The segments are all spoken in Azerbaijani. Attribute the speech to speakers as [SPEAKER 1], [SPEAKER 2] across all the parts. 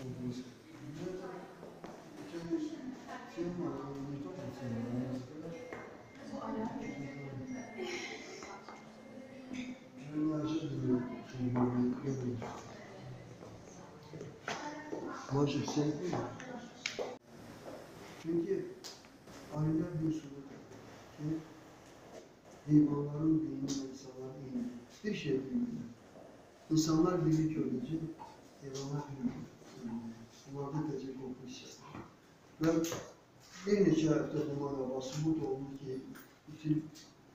[SPEAKER 1] Moi, je sais que. Çünkü aylar diyorsunuz ki hayvanların beyni ve insanların beyni bir şey bilmiyor. İnsanlar birlik öylece, hayvanlar bilmiyor. Bunlarda tecrübe olmuş. Ben bir neçə hafta bunlarla basımı da oldu ki bütün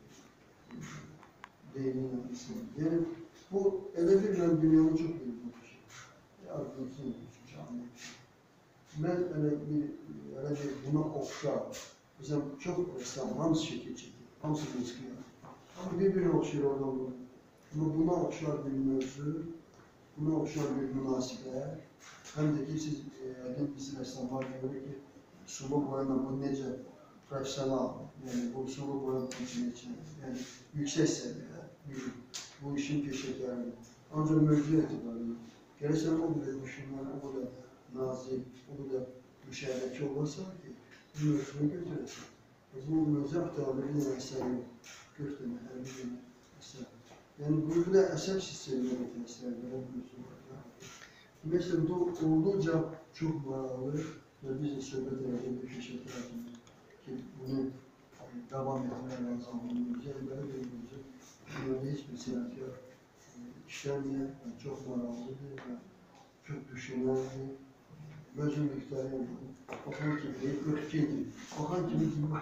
[SPEAKER 1] beynin anısı. Yani bu ele bir ben dünyanın çok büyük bir şey. Yardımcı olmuş, canlı. Ben öyle bir buna okşar. Mesela çok ressam, hamısı şekil çekir, hamısı gözüküyor. Ama birbirine okşar oradan bu. Ama buna okşar bir mövzu, buna okşar bir münasibət. Hem de ki siz, biz ressamlar görür ki, sulu boyama bu necə profesyonel, yani bu sulu boyama için, yani yüksek seviye, bu işin peşekarı. Ancak mövzu etibarı. Gerçekten o bile düşünmen, o da nazik, o da müşahedeki olursa ki, bu mövzunu götüresin. O zaman mövzu aktarlı bir eser yok. Götürme, her bir eser. Yani bu da eser sistemine bir eser verebiliyorsun. Mesela bu oldukça çok bağlı ve biz de söhbət edəcək bir keşif lazım ki, bunu devam etmeye lazım. Güzel böyle bir olacak. Böyle hiçbir sanatkar işlenmeyen, çok maraqlıdır, çok düşünürlü. Gözüm miktarı okan kimi, ötkedir. Okan kimi kimi.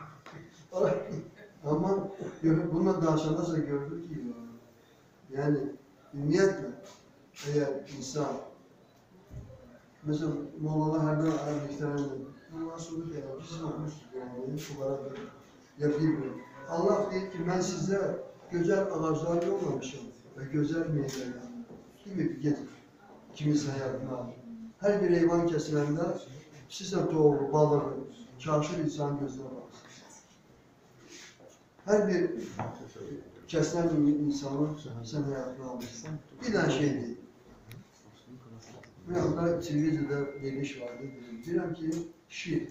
[SPEAKER 1] Ama bununla danışanlarsa gördük ki, yani ümumiyyətlə, eğer insan mesela Mollalar her bir miktarında bundan sonra da bizim okumuştuk yani bunlara yapayım. Allah deyir ki ben size güzel ağaçlar yollamışım ve güzel meyveler. Gibi getir. Kimisi hayatına alır. Her bir hayvan kesilende size toğlu, balığı, çarşı insan gözüne baksın. Her bir kesilen insanı sen hayatına alırsın. Bir tane şey değil. Ve onda televizyonda bir iş vardı. Diyorum ki şiir.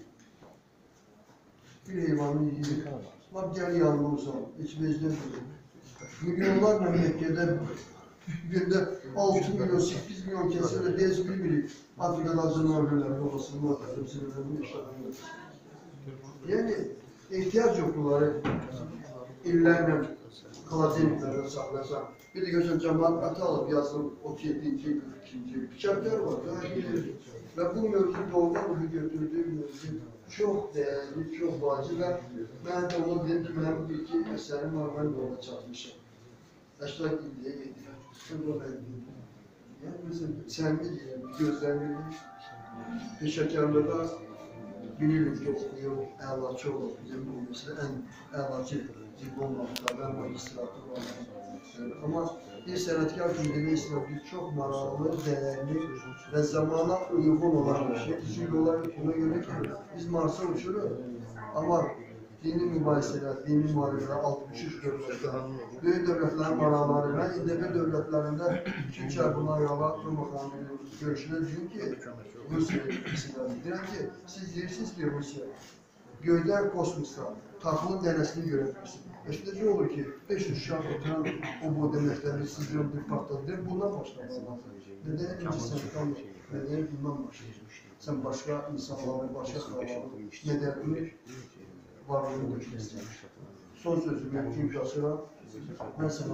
[SPEAKER 1] Bir hayvanı yiyip, bak gel yanımıza, içimizde duruyor. Milyonlarla Mekke'de günde 6 milyon, 8 milyon kesede biz bilmiyoruz. Afrika'da canavarlar, babasının ortasını sinirlerini işlememiz. Yani ihtiyaç yokluları illerle kaladeliklerden saklasan. Bir de gözün cemaat atı alıp yazdım 37. 42. Bıçaklar var. Ve bu mevzu doğrudan bu götürdüğüm mevzu çok değerli, çok vacil ve ben de onu dedim ki benim bir iki eserim var, ben de ona çatmışım. Eşler İlli'ye gidiyor. Yani mesela sen de diyelim, gözlemini peşekarlığa bilirim ki okuyor, əlaçı olur. Bizim bu mesela en əlaçı diplomlardan magistratı var. Ama bir sanatkar kimliğine istedim çok maraqlı, değerli ve zamana uygun olan bir şey. Çünkü ona göre ki biz Mars'a uçuruyoruz ama dini mübahiseler, dini muharebeler 63 devlette, büyük devletlerin maraqları ve İndebe devletlerinde Türkçe buna yola durmadan görüşüne diyor ki Rusya diyor ki siz deyirsiniz ki Rusya göyden kosmosta taxılın dənəsini görəbilirsiniz. İşte ne olur ki 500 şah oturan o bu deməkləri sizdən bir partladır. Bundan başlamak. Neden ikinci sınıftan, neden bundan başlayır? Sen başka insanları, başka kralı, nedenini varlığını götürürsün. Son sözümü çünkü asıra ben sana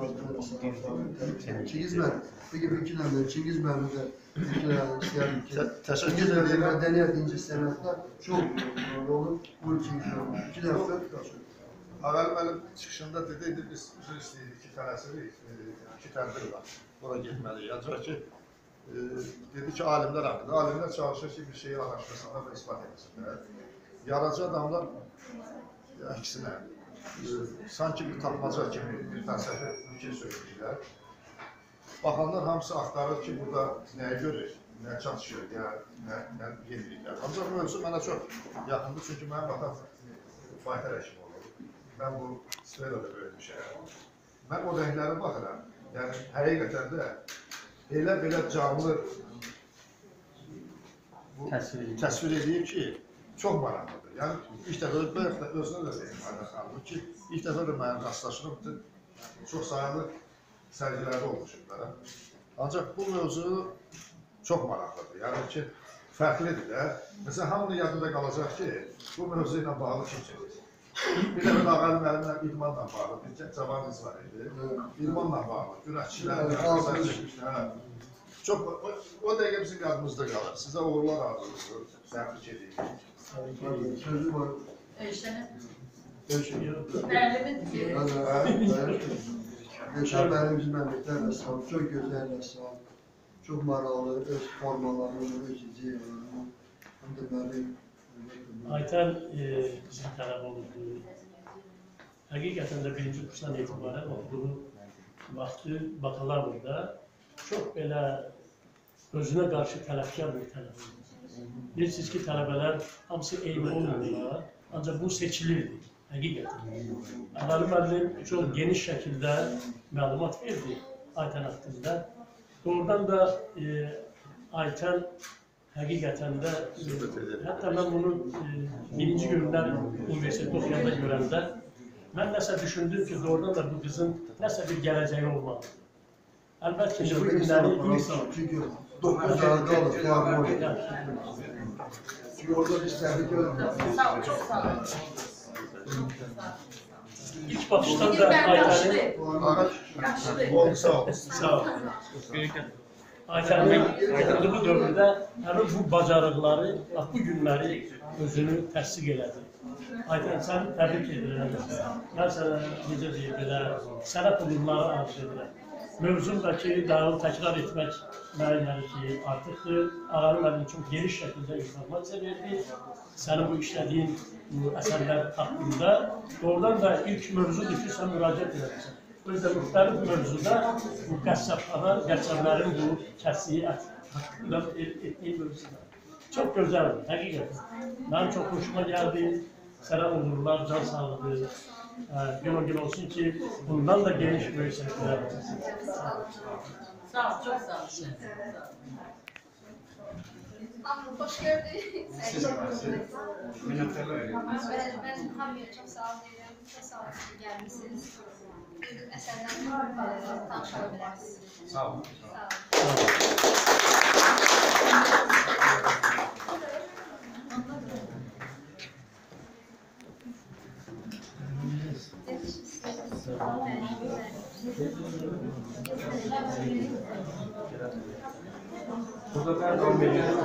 [SPEAKER 1] adını Çingiz ben. Peki bir iki tane Çingiz ben de isterim ki Çingiz ben medeniyet ince senatlar çok olur. Bu Çingiz ben. İki hafta kaçıyor.
[SPEAKER 2] Evvel benim çıkışında dediydi biz istəyirdik iki tənəsini, iki tədbir var. Bura getməliyik. Ancaq ki dedi ki alimlər haqqında. Alimlər çalışır ki bir şeyi araşdırsınlar və ispat etsinlər. Yaradıcı adamlar əksinə sanki bir tapmaca kimi bir fəlsəfi fikir söyləyirlər. Baxanlar hamısı axtarır ki burada nəyə görür, nə çatışır, nə yenilirlər. Ancaq mövzu mənə çox yaxındır çünki mənim atam baytar həkimi olur. Ben bu sferada böyümüşəm. Ben o renklərə baxıram. Yəni həqiqətən də elə-belə canlı bu təsvir edir ki, çox maraqlıdır. Yəni, ilk dəfə özünə də deyim, Ayten xanım ki, ilk dəfə də mənim rastlaşırım, çox sayılı sərgilərdə olmuşumlar. Ancaq bu mövzu çox maraqlıdır. Yəni ki, fərqlidir də. Məsələn, hamının yadında qalacaq ki, bu mövzu ilə bağlı kim çəkir? Bir dəfə Ağalı müəllimlə idmanla bağlı, bir cavan qız var idi. İdmanla bağlı, güləşçilərlə çəkmişlər. Çox, o dəqiqə bizim yadımızda qalır. Sizə uğurlar arzulayırıq, təbrik edirik.
[SPEAKER 1] Sözü var. Ressam mənim məmləkətlər rəssam, çox gözəl rəssam, çox maraqlı, öz formalarını, öz ideyyalarını, həm də mənim.
[SPEAKER 3] Ayten bizim tələb olurdu. Həqiqətən də birinci kursdan etibarən olduğu vaxtı bakalavrda çox belə özünə qarşı tələbkar bir tələb olurdu. Bilirsiniz ki, tələbələr hamısı eyni olmurlar, ancaq bu seçilirdi, həqiqətən. Ağalı müəllim çox geniş şəkildə məlumat verdi Ayten haqqında. Doğrudan da Ayten həqiqətən də, hətta mən bunu birinci gündən universitetdə oxuyanda görəndə, mən nəsə düşündüm ki, doğrudan da bu qızın nəsə bir gələcəyi olmalıdır. Əlbəttə ki, bu günləri insan.
[SPEAKER 1] Çünki 9 saat qalır, qəbul edir. Çünki orada biz təhlük görürük.
[SPEAKER 4] Sağ ol, çox sağ ol.
[SPEAKER 3] İlk baxışdan da Ayten'in...
[SPEAKER 2] Oldu, sağ ol.
[SPEAKER 3] Sağ ol. Ayten'in bu dövrdə həmin bu bacarıqları, bu günləri özünü təsdiq elədi. Ayten, sən təbrik edirəm. Mən sənə necə deyim belə, sənət uğurları arzu edirəm. Mövzumdakı dağını təkrar etmək mənimlə ki, artıqdır. Ağalı müəllim çox geniş şəkildə informasiya verdi. Sənin bu işlədiyin bu əsərlər haqqında. Doğrudan da ilk mövzudur ki, sən müraciət edəcəksən. Özdə müxtəlif mövzuda bu qəssablərin bu kəsiyi haqqında etdiyi mövzuda. Çox gözəldir, həqiqətən. Mənim çox hoşuma gəldi. Sənə uğurlar, can sağlığı. Gün o gün olsun ki, bundan da geniş böyük səhvlər olsun.
[SPEAKER 4] Sağ ol, çok sağ ol.
[SPEAKER 5] Hoş gördük. Ben hamıya çok sağ ol deyirəm. Çok sağ olun ki, gəlmişsiniz. Əsərdən tanışa bilərsiniz.
[SPEAKER 2] Sağ ol.
[SPEAKER 5] Sağ olun.
[SPEAKER 3] Burada da devam ediyoruz.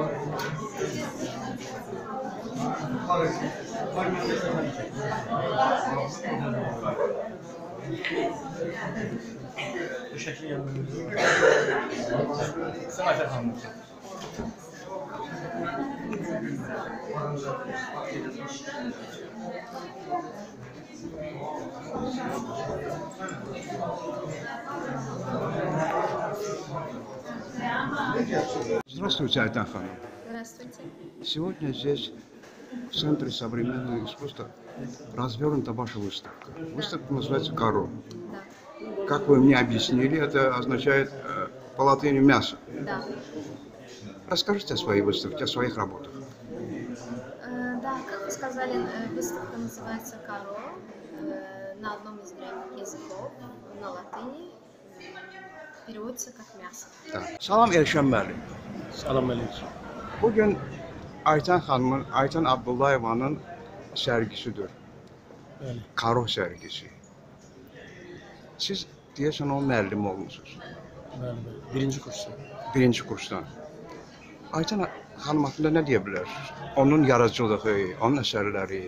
[SPEAKER 3] Bu şekilde yanılıyoruz. Sen Ayten Hanım.
[SPEAKER 6] Здравствуйте, Ayten Hanım.
[SPEAKER 5] Здравствуйте.
[SPEAKER 6] Сегодня здесь, в Центре современного искусства, развернута ваша выставка. Выставка называется CARO.
[SPEAKER 5] Да.
[SPEAKER 6] Как вы мне объяснили, это означает по латыни мясо.
[SPEAKER 5] Да.
[SPEAKER 6] Расскажите о своей выставке, о своих работах.
[SPEAKER 5] Да, как вы сказали, выставка называется CARO. На одном из древних языков, на латыни, переводится как мясо.
[SPEAKER 6] Da. Salam Ressam müəllim.
[SPEAKER 3] Salam aleyküm.
[SPEAKER 6] Bugün Ayten Hanım'ın, Ayten Abdullayevanın sergisidir.
[SPEAKER 3] Bəli.
[SPEAKER 6] CARO sergisi. Siz deyəsən onun müəllimi olmusunuz.
[SPEAKER 3] Bəli, bəli. Birinci kursu.
[SPEAKER 6] Birinci kursdan. Ayten Hanım haqqında nə deyə bilərsiniz? Onun yaradıcılığı, onun əsərləri.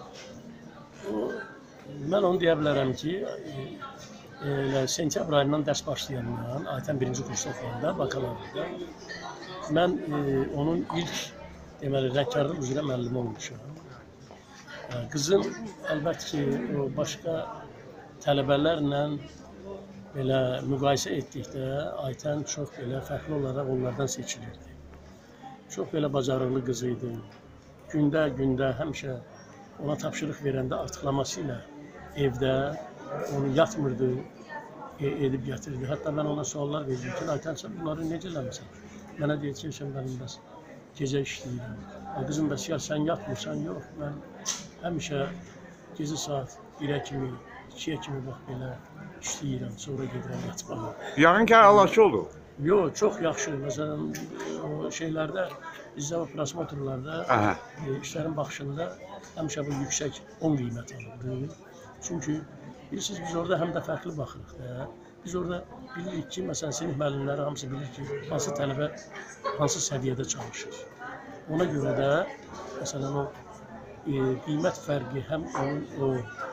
[SPEAKER 3] Mən onu deyə bilərəm ki, sentyabr ayından dərs başlayandan, Ayten birinci kursu oxuyanda, bakalavrda, mən onun ilk deməli, rəngkarlıq üzrə müəllimi olmuşam. Qızım, əlbəttə ki, o başqa tələbələrlə belə müqayisə etdikdə, Ayten çox belə fərqli olaraq onlardan seçilirdi. Çox belə bacarıqlı qız idi. Gündə həmişə ona tapşırıq verəndə artıqlaması ilə evdə onu yatmırdı, edib gətirirdi. Hətta mən ona suallar verdim ki, Ayten, sən bunları necə eləmişsən? Mənə deyir ki, sən mənimdəsən. gecə işləyirəm. Qızım da ya sən yatmırsan, yox. Mən həmişə gecə saat 1-ə kimi, 2-yə kimi bax belə işləyirəm, sonra gedirəm yatmağa.
[SPEAKER 6] Yağın kəralaşı olur.
[SPEAKER 3] Yox, çox yaxşı. Məsələn, o şeylərdə, bizdə o plasmotorlarda, işlərin baxışında həmişə bu yüksək 10 qiymət alırdı. Çünki bilirsiniz, biz orada həm də fərqli baxırıq da. Biz orada bilirik ki, məsələn, sinif müəllimləri hamısı bilir ki, hansı tələbə hansı səviyyədə çalışır. Ona görə də, məsələn, o qiymət fərqi həm onun o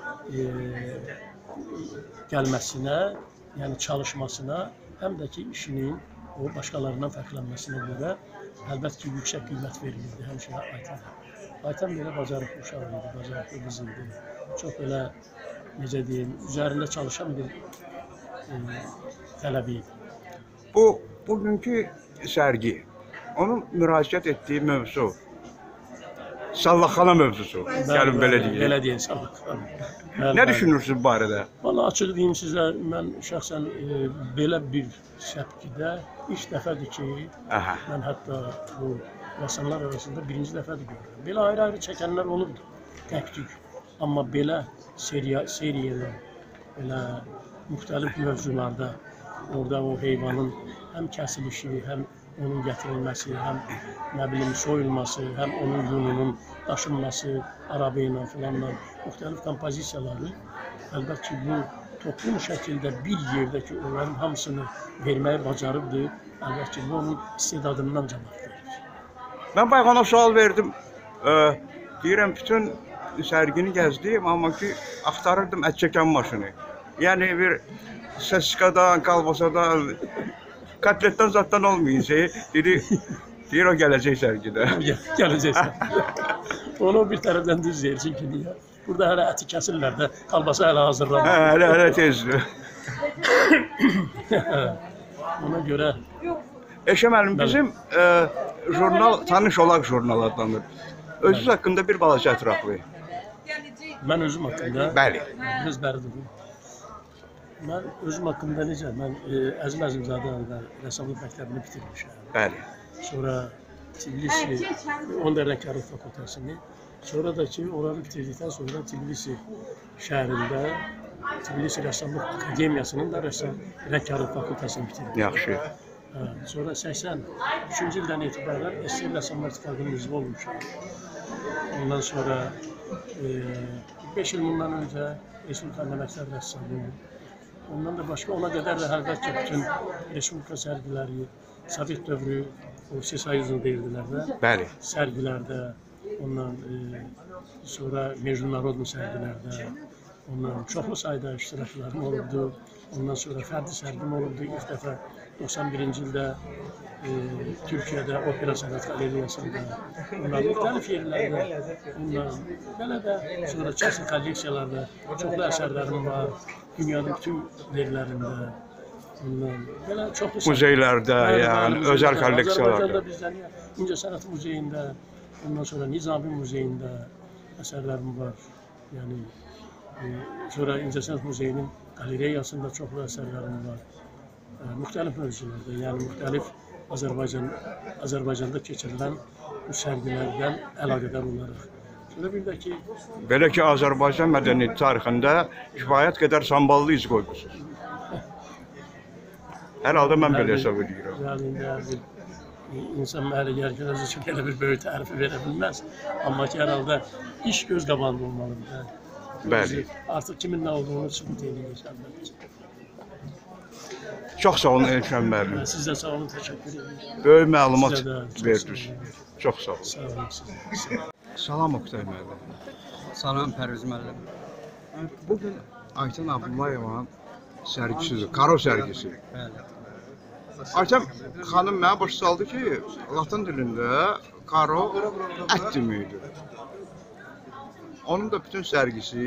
[SPEAKER 3] gəlməsinə, yəni çalışmasına, həm də ki, işinin o başqalarından fərqlənməsinə görə əlbəttə ki, yüksək qiymət verilirdi həmişə Aytənə. Aytən belə bacarıqlı uşaq idi, bacarıqlı qız idi. Çox belə, necə deyim, üzərində çalışan bir tələbi idi.
[SPEAKER 6] Bugünkü sərgi, onun müraciət etdiyi mövzu, sallaxana mövzusu, gəlin belə deyək.
[SPEAKER 3] Belə deyək, sallaxana.
[SPEAKER 6] Nə düşünürsünüz bu barədə?
[SPEAKER 3] Valla açıq deyim sizə, mən şəxsən belə bir səpkidə ilk dəfədir ki, mən hətta bu rəssamlar arasında birinci dəfədir görürəm. Belə ayrı-ayrı çəkənlər olurdu, tək-tük. Amma belə seriyalar, belə müxtəlif mövzularda, orada o heyvanın həm kəsilişi, həm onun gətirilməsi, həm nə bilim soyulması, həm onun yununun daşınması, araba ilə filanla müxtəlif kompozisiyaları əlbəttə ki, bu toplum şəkildə bir yerdə ki, onların hamısını verməyi bacarıbdır, əlbəttə ki, bu onun istedadından cavab verir.
[SPEAKER 6] Mən bayğana sual verdim, deyirəm, bütün sərgini gəzdim, amma ki, axtarırdım ət çəkən maşını. Yəni bir səskadan, kalbasadan, kotletdən zatdan olmayınca, deyir o gələcək sərgidə.
[SPEAKER 3] Gələcək sərgidə. Onu bir tərəfdən düz deyir, çünki niyə? Burada hələ əti kəsirlər də, kalbasa hələ hazırlanır.
[SPEAKER 6] Hələ tezdir.
[SPEAKER 3] Ona görə...
[SPEAKER 6] Eşə müəllim, bizim jurnal, tanış olaq jurnal adlanır. Özünüz haqqında bir balaca ətraflı.
[SPEAKER 3] Mən özüm haqqında...
[SPEAKER 6] Bəli.
[SPEAKER 3] Biraz bəridir. Mən özüm haqqında necə? Mən Əzim Əzimzadədə rəssamlıq məktəbini bitirmişəm.
[SPEAKER 6] Bəli.
[SPEAKER 3] Sonra Tbilisi, onun da rəngkarlıq fakültəsini. Sonra da ki, oranı bitirdikdən sonra Tbilisi şəhərində Tbilisi Rəssamlıq Akademiyasının da rəngkarlıq fakültəsini bitirdim.
[SPEAKER 6] Yaxşı.
[SPEAKER 3] Sonra 83-cü ildən etibarən SSR Rəssamlar İttifaqının üzvü olmuşam. Ondan sonra 5 il bundan öncə Respublika məktəb rəssamı. Ondan da başqa ona qədər də əlbəttə bütün Respublika sərgiləri, Sovet dövrü, o Sesayüzün deyirdilər də.
[SPEAKER 6] Bəli.
[SPEAKER 3] Sərgilərdə, ondan sonra Mecnunnarodun sərgilərdə, ondan çoxlu sayda iştiraklarım olubdu. Ondan sonra fərdi sərgim olubdu. İlk dəfə 91-ci ildə Türkiyədə Opera Sənət Qalereyasında, ondan müxtəlif yerlərdə, ondan belə də sonra kəsr kolleksiyalarda çoxlu əsərlərim var. Dünyanın bütün yerlərində, ondan belə çoxlu
[SPEAKER 6] muzeylərdə, yəni özəl kolleksiyalarda.
[SPEAKER 3] Azərbaycanda bizdən İncəsənət Muzeyində, ondan sonra Nizami Muzeyində əsərlərim var. Yəni sonra İncəsənət Muzeyinin qalereyasında çoxlu əsərlərim var. Müxtəlif mövzularda, yəni müxtəlif Azərbaycanda keçirilən bu sərgilərdən əlaqədar olaraq. Sonra bir də ki...
[SPEAKER 6] Belə ki, Azərbaycan mədəniyyət tarixində kifayət qədər samballı iz qoymusunuz. Hər halda mən belə hesab edirəm.
[SPEAKER 3] Yəni, insan mənə gələn özü üçün elə bir böyük tərifi verə bilməz. Amma ki, hər halda iş göz qabağında olmalıdır.
[SPEAKER 6] Bəli.
[SPEAKER 3] Artıq kimin nə olduğunu sübut edir.
[SPEAKER 6] Çox sağ olun Elşən müəllim.
[SPEAKER 3] Siz də sağ olun, təşəkkür edirəm.
[SPEAKER 6] Böyük məlumat verdiniz. Çox sağ olun.
[SPEAKER 3] Sağ olun sizə.
[SPEAKER 6] Salam Oktay müəllim.
[SPEAKER 7] Salam Pərviz müəllim.
[SPEAKER 6] Bugün Ayten Abdullayevanın sərgisidir, CARO sərgisi.
[SPEAKER 7] Bəli.
[SPEAKER 6] Ayten xanım mənə başa saldı ki, Latın dilində CARO ət deməkdir. Onun da bütün sərgisi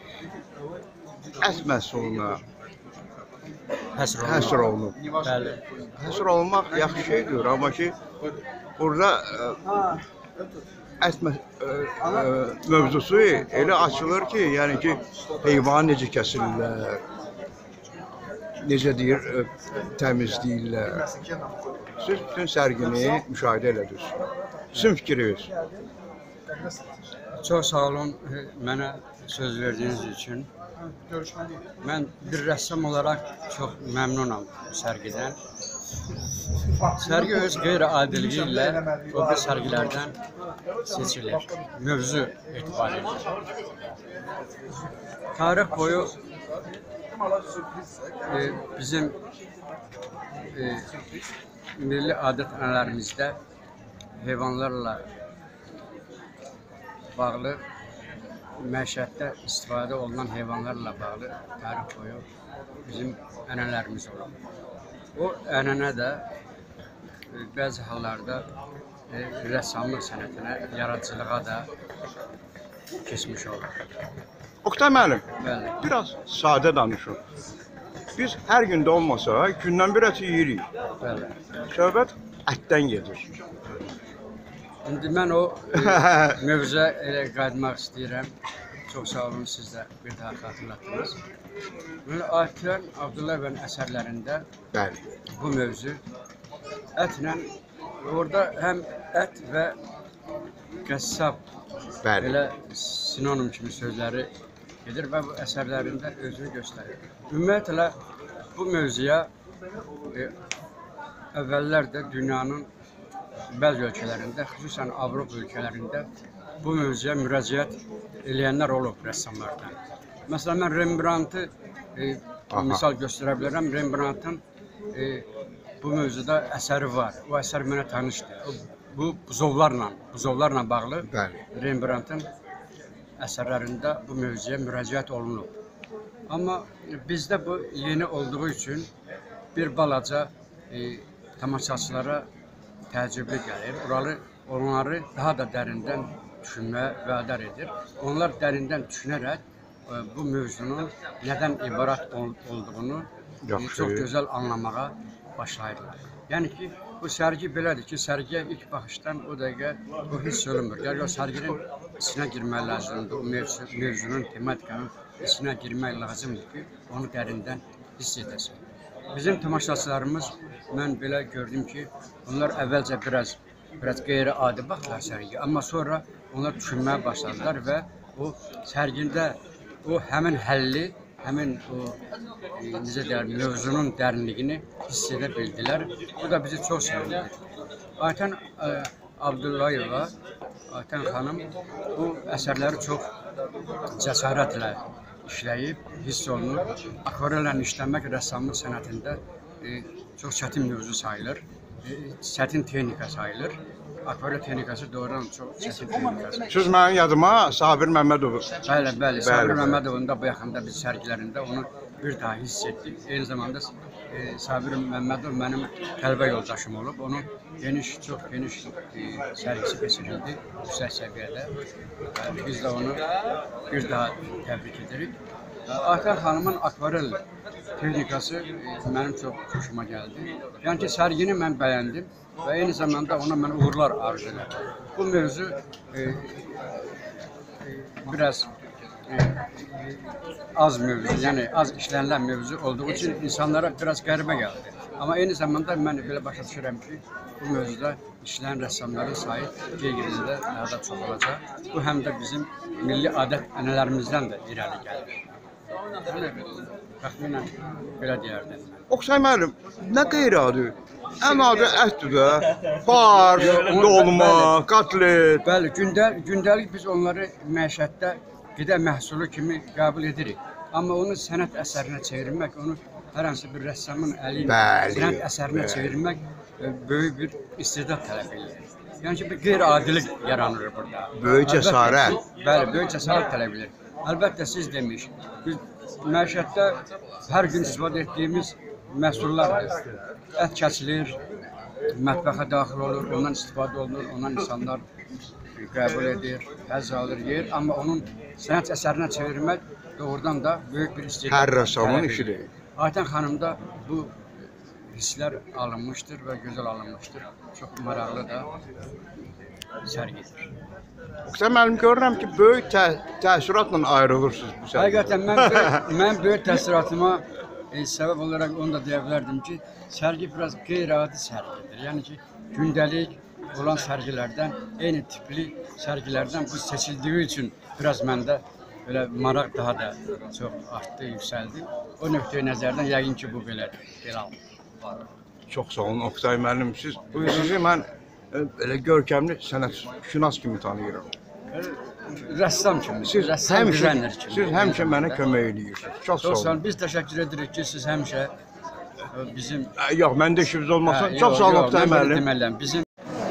[SPEAKER 6] ət məhsuluna həsr olunub.
[SPEAKER 7] Bəli.
[SPEAKER 6] Həsr olunmaq yaxşı şeydir, amma ki, burada ət mövzusu elə açılır ki, yəni ki, heyvanı necə kəsirlər, necə deyir, təmizləyirlər. Siz bütün sərgini müşahidə elədiniz. Sizin fikriniz?
[SPEAKER 7] Çox sağ olun mənə söz verdiyiniz üçün. Mən bir rəssam olaraq çox məmnunam bu sərgidən. Sərgi öz qeyri-adiliyi ilə o bir sərgilərdən seçilir, mövzu etibarilə. Tarix boyu bizim milli adət-ənənələrimizdə heyvanlarla bağlı, məişətdə istifadə olunan heyvanlarla bağlı tarix boyu bizim ənənələrimiz olur. O ənənə də bəzi hallarda rəssamlıq sənətinə, yaradıcılığa da keçmiş olur.
[SPEAKER 6] Oktay müəllim,
[SPEAKER 7] Bəli.
[SPEAKER 6] biraz sadə danışın. Biz hər gün də olmasa, gündən bir ət yeyirik.
[SPEAKER 7] Bəli.
[SPEAKER 6] Söhbət ətdən gedir.
[SPEAKER 7] İndi mən o mövzuya elə qayıtmaq istəyirəm. Çox sağ olun, siz də bir daha xatırlatdınız. Ayten Abdullayeva'nın əsərlərində
[SPEAKER 6] Bəli.
[SPEAKER 7] bu mövzu ətlə, orada həm ət və qəssab
[SPEAKER 6] Bəli.
[SPEAKER 7] belə sinonim kimi sözləri gedir və bu əsərlərində özünü göstərir. Ümumiyyətlə, bu mövzuya əvvəllər də dünyanın bəzi ölkələrində, xüsusən Avropa ölkələrində bu mövzuya müraciət eləyənlər olub rəssamlardan. Məsələn, mən Rembrandtı misal göstərə bilərəm. Rembrandtın bu mövzuda əsəri var. O əsər mənə tanışdır. Bu buzovlarla bağlı Rembrandtın əsərlərində bu mövzuya müraciət olunub. Amma bizdə bu yeni olduğu üçün bir balaca tamaşaçılara təəccüblü gəlir. Onları daha da dərindən düşünməyə vədar edir. Onlar dərindən düşünərək bu mövzunun nədən ibarət olduğunu çox gözəl anlamağa başlayırlar. Yəni ki, bu sərgi belədir ki, sərgiyə ilk baxışdan o dəqiqə o hiss olunmur. Yəni o sərginin içinə girmək lazımdır, o mövzunun, tematikanın içinə girmək lazımdır ki, onu dərindən hiss edəsin. Bizim tamaşaçılarımız, mən belə gördüm ki, onlar əvvəlcə biraz qeyri-adi baxdılar sərgiyə, amma sonra onlar düşünməyə başladılar və o sərgində o həmin həlli, həmin o necə deyək, mövzunun dərinliyini hiss edə bildilər. Bu da bizi çox sevindir. Ayten Abdullayeva, Ayten xanım bu əsərləri çox cəsarətlə işləyib, hiss olunur. Akvarellə işləmək rəssamlıq sənətində çox çətin mövzu sayılır, çətin texnika sayılır. Akvarel texnikası doğrudan çox çətin texnikası.
[SPEAKER 6] Siz mənim yadıma Sabir Məmmədov.
[SPEAKER 7] Bəli. Sabir Məmmədovun da bu yaxında biz sərgilərində onu bir daha hiss etdik. Eyni zamanda Sabir Məmmədov mənim tələbə yoldaşım olub. Onun çox geniş sərgisi keçirildi yüksək səviyyədə. Biz də onu bir daha təbrik edirik. Ayten xanımın akvarel texnikası mənim çox xoşuma gəldi. Yəni ki, sərgini mən bəyəndim və eyni zamanda ona mən uğurlar arzu edirəm. Bu mövzu biraz az mövzu, yəni az işlənilən mövzu olduğu üçün insanlara biraz qəribə gəldi. Amma eyni zamanda mən belə başa düşürəm ki, bu mövzuda işləyən rəssamların sayı qeyri-də daha da çox olacaq. Bu həm də bizim milli adət-ənənələrimizdən də irəli gəlir. Təxminən belə deyərdim.
[SPEAKER 6] Oktay müəllim, nə qeyri-adi? Ən adi ətdir də. Bar, dolma, kotlet.
[SPEAKER 7] Bəli, gündəlik biz onları məişətdə qida məhsulu kimi qəbul edirik. Amma onu sənət əsərinə çevirmək, onu hər hansı bir rəssamın əli ilə sənət əsərinə çevirmək böyük bir istedad tələb edir. Yəni ki, bir qeyri-adilik yaranır burada.
[SPEAKER 6] Böyük cəsarət.
[SPEAKER 7] Bəli, böyük cəsarət tələb edir. Əlbəttə siz demiş, biz məişətdə hər gün istifadə etdiyimiz məhsullardır. Ət kəsilir, mətbəxə daxil olur, ondan istifadə olunur, ondan insanlar qəbul edir, həzz alır, yer. Amma onun sənət əsərinə çevirmək doğrudan da böyük bir istedad.
[SPEAKER 6] Hər rəssamın işidir.
[SPEAKER 7] Ayten xanımda bu hisslər alınmışdır və gözəl alınmışdır. Çox maraqlı da sərgidir.
[SPEAKER 6] Oktay müəllim, görürəm ki, böyük təəssüratla ayrılırsınız bu sərgidə.
[SPEAKER 7] Həqiqətən mən böyük təəssüratıma səbəb olaraq onu da deyə bilərdim ki, sərgi biraz qeyri-adi sərgidir. Yəni ki, gündəlik olan sərgilərdən, eyni tipli sərgilərdən bu seçildiyi üçün biraz məndə belə maraq daha da çox artdı, yüksəldi. O nöqteyi nəzərdən yəqin ki, bu belədir. Belə aldım.
[SPEAKER 6] Çox sağ olun Oktay müəllim. Sizi mən elə görkəmli sənətşünas kimi tanıyıram.
[SPEAKER 7] Rəssam kimi,
[SPEAKER 6] Siz
[SPEAKER 7] rəssam dizayner kimi.
[SPEAKER 6] Siz həmişə mənə kömək edirsiniz. Çox sağ olun.
[SPEAKER 7] Biz təşəkkür edirik ki, siz həmişə bizim...
[SPEAKER 6] Yox, məndə işiniz olmasa, çox sağ olun Oktay müəllim.
[SPEAKER 7] Deməliyəm, bizim...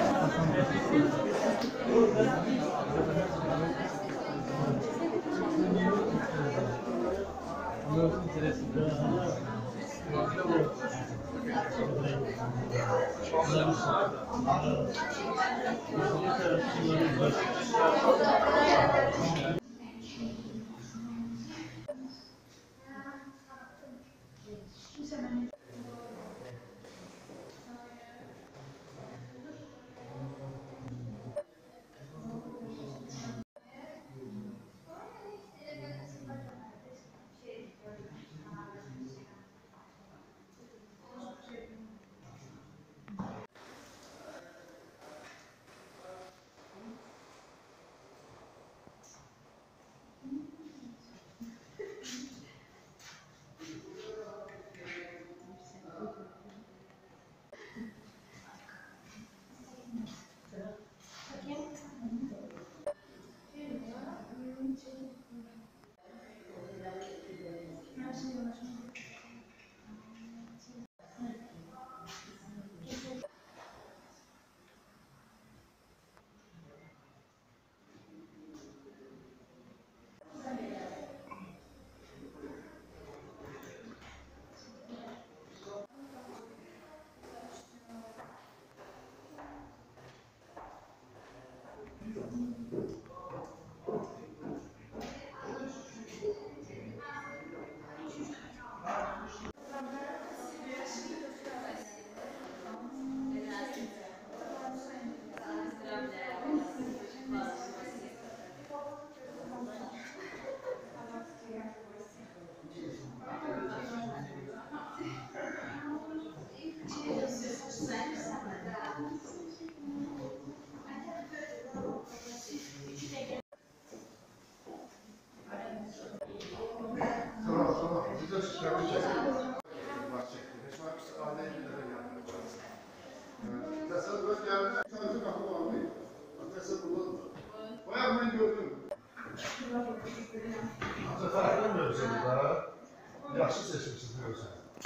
[SPEAKER 2] Yaxşı seçmişsiniz görürsən.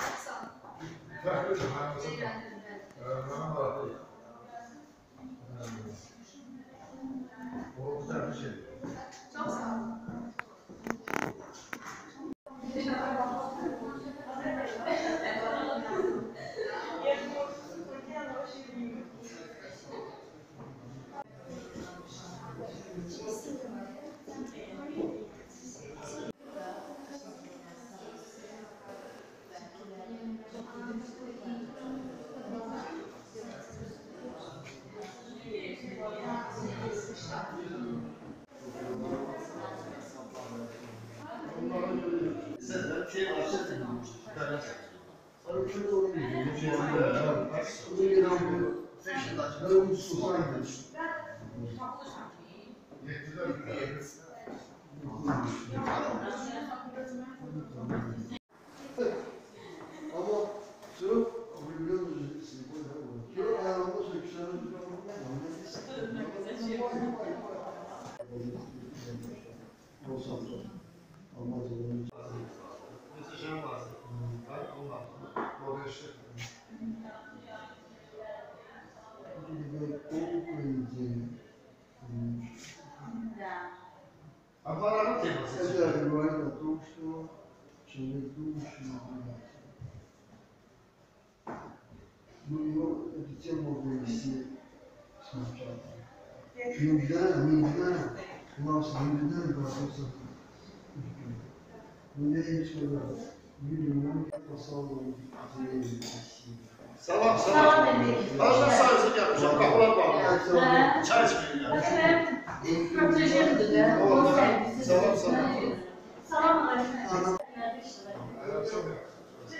[SPEAKER 2] Fərqli bir mənə maraqlı. O güzel bir şey.
[SPEAKER 4] Çok sağ olun.
[SPEAKER 1] Ama sırf biliyor musunuz? Kilo ayağımda söküşlerimiz
[SPEAKER 2] Aparanın teması.
[SPEAKER 1] Özellikle bu arada doğuştu, şimdi doğuştu. Bu yol gideceğim o birisi sanatçılar. Şimdiden, bundan sonra bırakırsak. Bu ne iş kadar? Bilmiyorum, tasavvurun.
[SPEAKER 2] Salam, salam. Hazır sayısı yapacağım, kapılar bağlı. Çay içmeyin.
[SPEAKER 4] Röportajımdı da.
[SPEAKER 2] Salam, salam.
[SPEAKER 4] Salam aleyküm.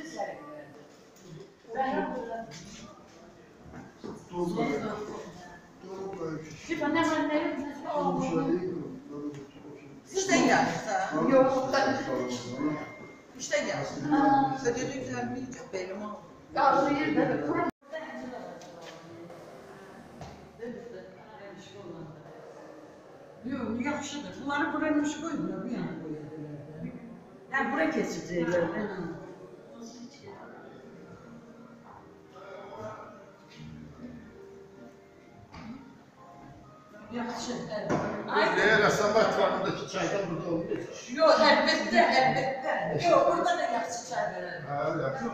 [SPEAKER 1] Tozu.
[SPEAKER 4] Cipa ne var ne yok.
[SPEAKER 8] İşten gelsin.
[SPEAKER 4] Yok.
[SPEAKER 8] İşten gelsin. Sadece güzelmeyecek benim o.
[SPEAKER 4] Ağzı yerde kurum.
[SPEAKER 8] Yok, yaxşıdır. Bunları buraya müşk koymuyor, bu yana koyuyorlar. Yani buraya kesecekler. Yaxşı, evet.
[SPEAKER 2] Neye Ressam Ayten'deki çaydan burada olmuyor.
[SPEAKER 8] Yok, elbette, elbette. Yok, burada da yaxşı çay verelim.
[SPEAKER 2] Ha, yaxşı.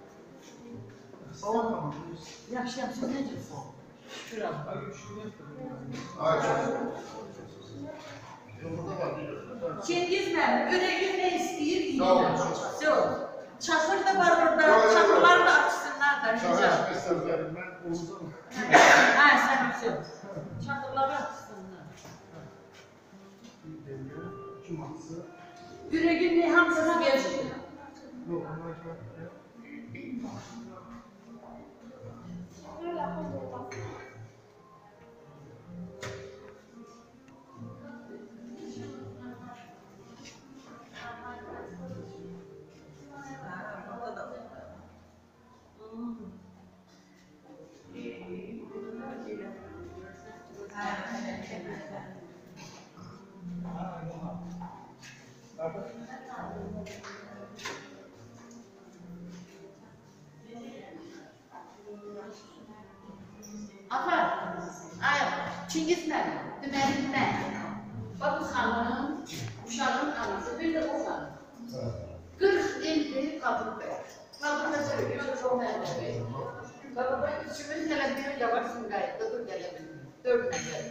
[SPEAKER 8] Yaxşı, yaxşı, necəsin? Şükür Allah.
[SPEAKER 2] Ay, çok. Burada var,
[SPEAKER 8] Cengiz müəllim, ürəyin nə istəyir?
[SPEAKER 2] Sağ olun.
[SPEAKER 8] Sağ olun. Çaxır da var orada, çaxırları da açsınlar da.
[SPEAKER 2] Çay
[SPEAKER 8] Rica.
[SPEAKER 2] açma istəmlərim, mən olacağım.
[SPEAKER 8] Hə, sən sağ ol. Çaxırları açsınlar. Ürəyin nə hamısını verir.
[SPEAKER 2] Yok, onlar şey.
[SPEAKER 4] Afa, ay, Çingiz müəllim, deməli mən, bax bu xanım, uşağın anası, bir də o xanım. 40 ildir fabrikaya. Fabrikada söylüyor, çok məlumat. Baba, üçümüz hələ bir yavaş Sumqayıtda dur gələ bilmiyor. 4 nəfər.